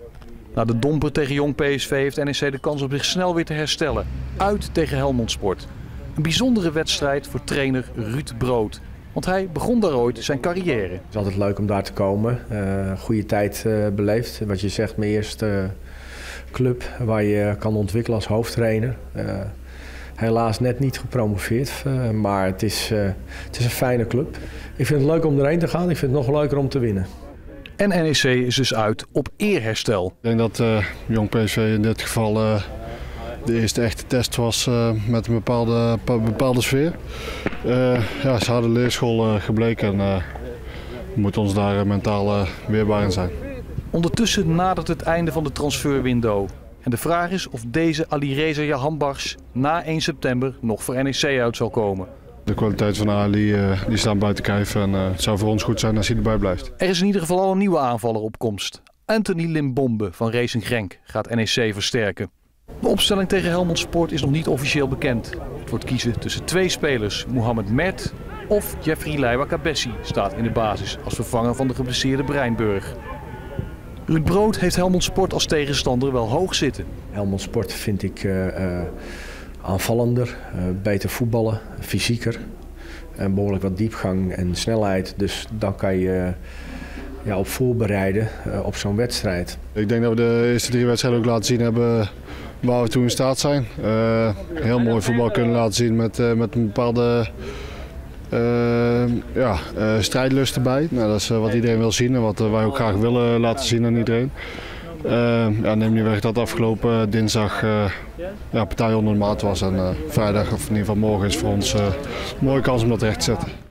Na de domper tegen Jong PSV heeft NEC de kans om zich snel weer te herstellen. Uit tegen Helmond Sport. Een bijzondere wedstrijd voor trainer Ruud Brood. Want hij begon daar ooit zijn carrière. Het is altijd leuk om daar te komen. Goede tijd beleefd. Wat je zegt, mijn eerste club waar je kan ontwikkelen als hoofdtrainer. Helaas net niet gepromoveerd, maar het is een fijne club. Ik vind het leuk om erheen te gaan. Ik vind het nog leuker om te winnen. En NEC is dus uit op eerherstel. Ik denk dat Jong PSV in dit geval de eerste echte test was met een bepaalde sfeer. Ja, ze hadden leerschool gebleken en we moeten ons daar mentaal weerbaar in zijn. Ondertussen nadert het einde van de transferwindow. En de vraag is of deze Alireza Jahanbakhsh na 1 september nog voor NEC uit zal komen. De kwaliteit van Ali die staan buiten kijf en het zou voor ons goed zijn als hij erbij blijft. Er is in ieder geval al een nieuwe aanvaller op komst. Anthony Limbombe van Racing Genk gaat NEC versterken. De opstelling tegen Helmond Sport is nog niet officieel bekend. Het wordt kiezen tussen 2 spelers. Mohamed Mert of Jeffrey Leiva-Cabessi staat in de basis als vervanger van de geblesseerde Breinburg. Ruud Brood heeft Helmond Sport als tegenstander wel hoog zitten. Helmond Sport vind ik aanvallender, beter voetballen, fysieker. En behoorlijk wat diepgang en snelheid. Dus dan kan je op voorbereiden op zo'n wedstrijd. Ik denk dat we de eerste 3 wedstrijden ook laten zien hebben waar we toe in staat zijn. Heel mooi voetbal kunnen laten zien met een bepaalde strijdlust erbij. Nou, dat is wat iedereen wil zien en wat wij ook graag willen laten zien aan iedereen. Neem niet weg dat afgelopen dinsdag partij onder de maat was en vrijdag of in ieder geval morgen is voor ons een mooie kans om dat recht te zetten.